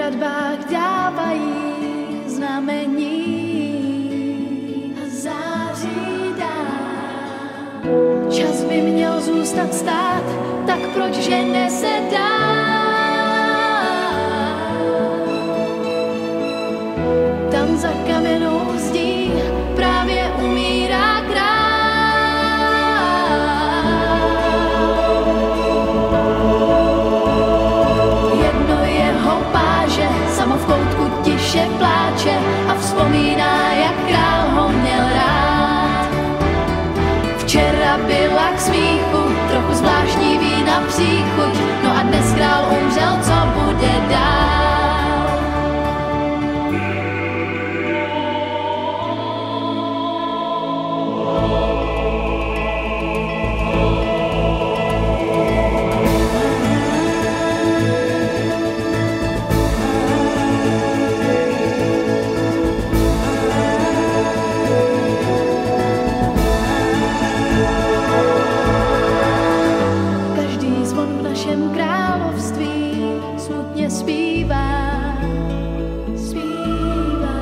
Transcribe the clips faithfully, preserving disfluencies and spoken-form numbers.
hradbách dávají znamení a září dál. Čas by měl zůstat stát, tak proč že nesedá? Tam za kamennou zdí právě umírá král. Jedno jeho páže samo v koutku tiše pláče a vzpomíná, jak král ho měl rád. Včera byla k smíchu trochu zvláštní vína příchuť, no a dnes král umřel, co bude dál? Smutně zpívá, zpívá.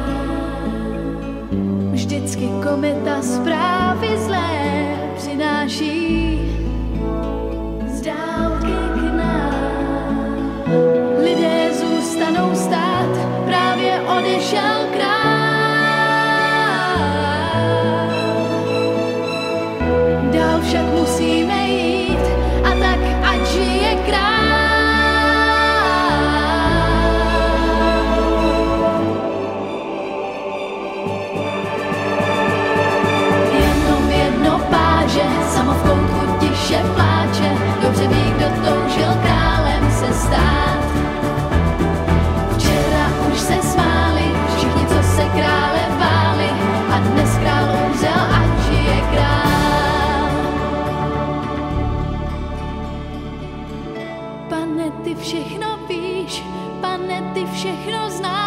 Vždycky kometa zprávy zlé přináší z dálky k nám. Lidé zůstanou stát, právě odešel král. Dál však musíme jít, a tak ať žije král. Samo v koutku tiše pláče, dobře ví, kdo toužil králem se stát. Včera už se smáli všichni, co se krále báli, a dnes král umřel, ať žije král. Pane, ty všechno víš, Pane, ty všechno znáš.